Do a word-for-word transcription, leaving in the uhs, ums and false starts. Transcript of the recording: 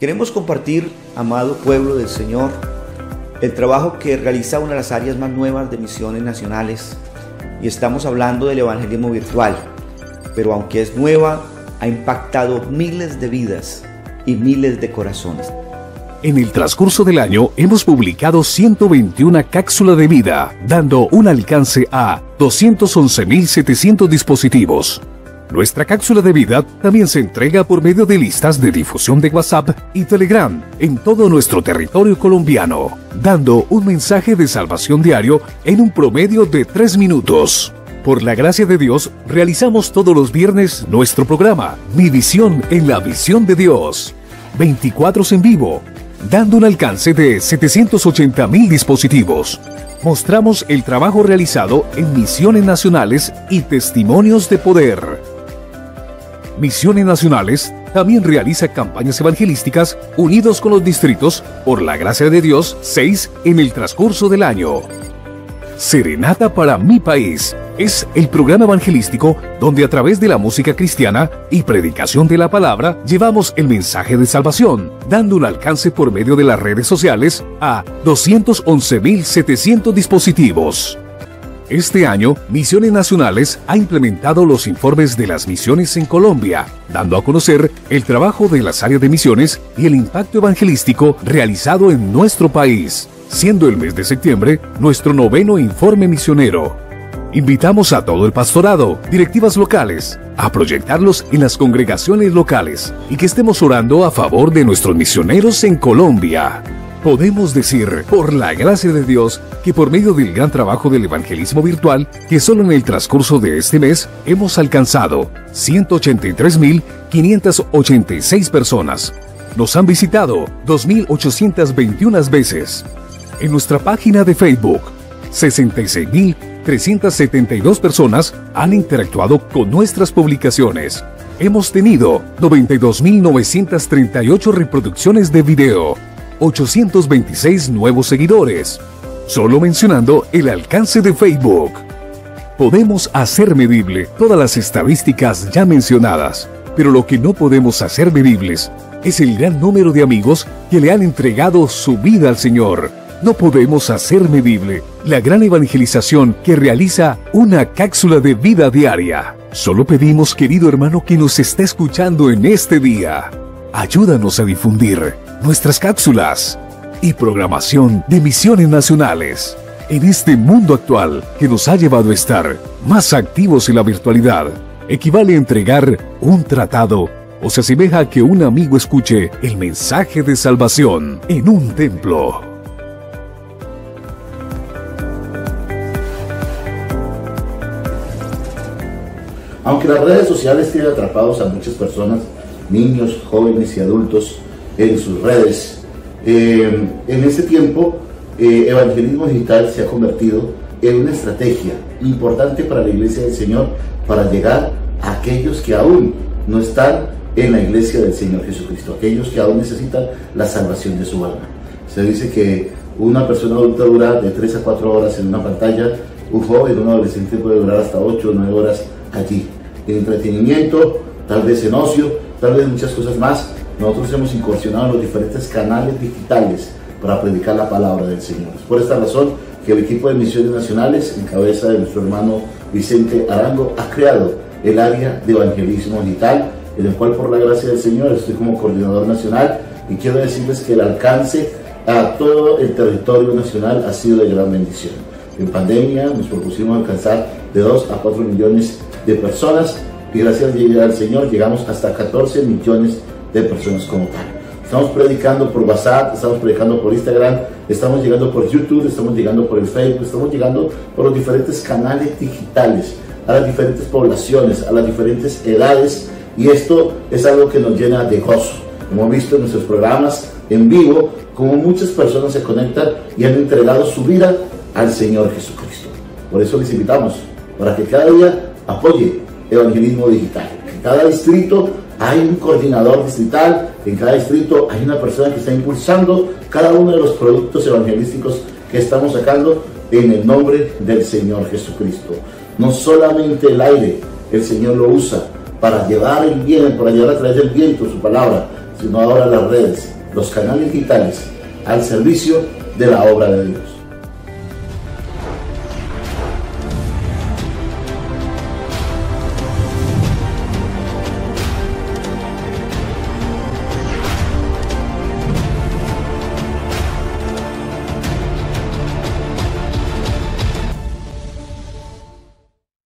Queremos compartir, amado pueblo del Señor, el trabajo que realiza una de las áreas más nuevas de Misiones Nacionales, y estamos hablando del evangelismo virtual, pero aunque es nueva, ha impactado miles de vidas y miles de corazones. En el transcurso del año hemos publicado ciento veintiuna cápsulas de vida, dando un alcance a doscientos once mil setecientos dispositivos. Nuestra cápsula de vida también se entrega por medio de listas de difusión de WhatsApp y Telegram en todo nuestro territorio colombiano, dando un mensaje de salvación diario en un promedio de tres minutos. Por la gracia de Dios, realizamos todos los viernes nuestro programa Mi Visión en la Visión de Dios, veinticuatro en vivo, dando un alcance de setecientos ochenta mil dispositivos. Mostramos el trabajo realizado en misiones nacionales y testimonios de poder. Misiones Nacionales también realiza campañas evangelísticas unidos con los distritos, por la gracia de Dios, seis en el transcurso del año. Serenata para mi país es el programa evangelístico donde a través de la música cristiana y predicación de la palabra llevamos el mensaje de salvación, dando un alcance por medio de las redes sociales a doscientos once mil setecientos dispositivos. Este año, Misiones Nacionales ha implementado los informes de las misiones en Colombia, dando a conocer el trabajo de las áreas de misiones y el impacto evangelístico realizado en nuestro país, siendo el mes de septiembre nuestro noveno informe misionero. Invitamos a todo el pastorado, directivas locales, a proyectarlos en las congregaciones locales y que estemos orando a favor de nuestros misioneros en Colombia. Podemos decir, por la gracia de Dios, que por medio del gran trabajo del evangelismo virtual, que solo en el transcurso de este mes hemos alcanzado ciento ochenta y tres mil quinientas ochenta y seis personas. Nos han visitado dos mil ochocientas veintiuna veces. En nuestra página de Facebook, sesenta y seis mil trescientas setenta y dos personas han interactuado con nuestras publicaciones. Hemos tenido noventa y dos mil novecientas treinta y ocho reproducciones de video, ochocientos veintiséis nuevos seguidores, solo mencionando el alcance de Facebook. Podemos hacer medible todas las estadísticas ya mencionadas, pero lo que no podemos hacer medibles es el gran número de amigos que le han entregado su vida al Señor. No podemos hacer medible la gran evangelización que realiza una cápsula de vida diaria. Solo pedimos, querido hermano que nos está escuchando en este día, ayúdanos a difundir nuestras cápsulas y programación de misiones nacionales. En este mundo actual que nos ha llevado a estar más activos en la virtualidad, equivale a entregar un tratado o se asemeja a que un amigo escuche el mensaje de salvación en un templo. Aunque las redes sociales tienen atrapados a muchas personas, niños, jóvenes y adultos, en sus redes, eh, en este tiempo, eh, evangelismo digital se ha convertido en una estrategia importante para la Iglesia del Señor para llegar a aquellos que aún no están en la Iglesia del Señor Jesucristo, aquellos que aún necesitan la salvación de su alma. Se dice que una persona adulta dura de tres a cuatro horas en una pantalla, un joven, un adolescente puede durar hasta ocho o nueve horas allí, en entretenimiento, tal vez en ocio, tal vez muchas cosas más. Nosotros hemos incursionado en los diferentes canales digitales para predicar la palabra del Señor. Es por esta razón que el equipo de Misiones Nacionales, en cabeza de nuestro hermano Vicente Arango, ha creado el área de evangelismo digital, en el cual por la gracia del Señor estoy como coordinador nacional, y quiero decirles que el alcance a todo el territorio nacional ha sido de gran bendición. En pandemia nos propusimos alcanzar de dos a cuatro millones de personas, y gracias al Señor llegamos hasta catorce millones de personas como tal. Estamos predicando por WhatsApp, estamos predicando por Instagram, estamos llegando por YouTube, estamos llegando por el Facebook, estamos llegando por los diferentes canales digitales, a las diferentes poblaciones, a las diferentes edades, y esto es algo que nos llena de gozo. Como hemos visto en nuestros programas en vivo, como muchas personas se conectan y han entregado su vida al Señor Jesucristo. Por eso les invitamos para que cada día apoye evangelismo digital. En cada distrito hay un coordinador distrital, en cada distrito hay una persona que está impulsando cada uno de los productos evangelísticos que estamos sacando en el nombre del Señor Jesucristo. No solamente el aire, el Señor lo usa para llevar el bien, para llevar a través del viento su palabra, sino ahora las redes, los canales digitales, al servicio de la obra de Dios.